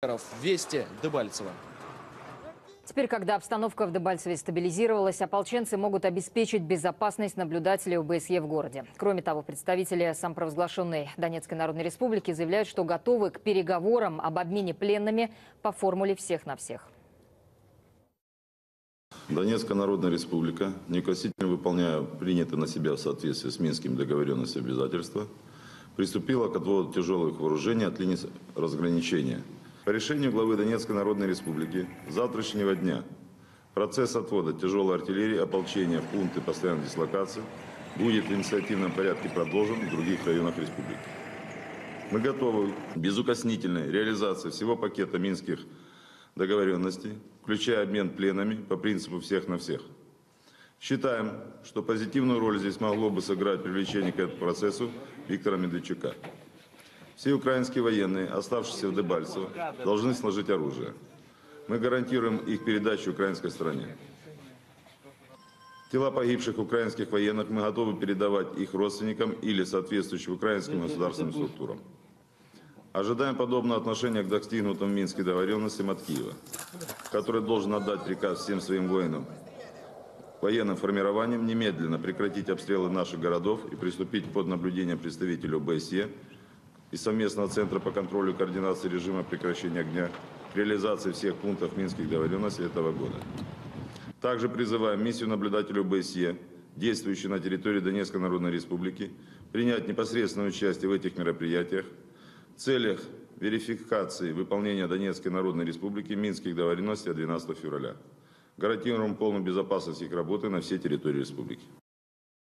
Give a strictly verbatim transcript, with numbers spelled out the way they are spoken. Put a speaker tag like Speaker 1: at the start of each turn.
Speaker 1: Вести, Дебальцево.
Speaker 2: Теперь, когда обстановка в Дебальцеве стабилизировалась, ополченцы могут обеспечить безопасность наблюдателей ОБСЕ в городе. Кроме того, представители самопровозглашенной Донецкой Народной Республики заявляют, что готовы к переговорам об обмене пленными по формуле «всех на всех».
Speaker 3: Донецкая Народная Республика, неукоснительно выполняя принятые на себя в соответствии с Минскими договоренностями обязательства, приступила к отводу тяжелых вооружений от линии разграничения. По решению главы Донецкой Народной Республики с завтрашнего дня процесс отвода тяжелой артиллерии ополчения в пункты постоянной дислокации будет в инициативном порядке продолжен в других районах республики. Мы готовы к безукоснительной реализации всего пакета минских договоренностей, включая обмен пленами по принципу «всех на всех». Считаем, что позитивную роль здесь могло бы сыграть привлечение к этому процессу Виктора Медведчука. Все украинские военные, оставшиеся в Дебальцево, должны сложить оружие. Мы гарантируем их передачу украинской стороне. Тела погибших украинских военных мы готовы передавать их родственникам или соответствующим украинским государственным структурам. Ожидаем подобного отношения к достигнутым в Минске договоренностям от Киева, который должен отдать приказ всем своим воинам, военным формированиям немедленно прекратить обстрелы наших городов и приступить под наблюдением представителей ОБСЕ и совместного Центра по контролю и координации режима прекращения огня к реализации всех пунктов Минских договоренностей этого года. Также призываем миссию наблюдателей ОБСЕ, действующую на территории Донецкой Народной Республики, принять непосредственное участие в этих мероприятиях в целях верификации выполнения Донецкой Народной Республики Минских договоренностей от двенадцатого февраля. Гарантируем полную безопасность их работы на всей территории республики.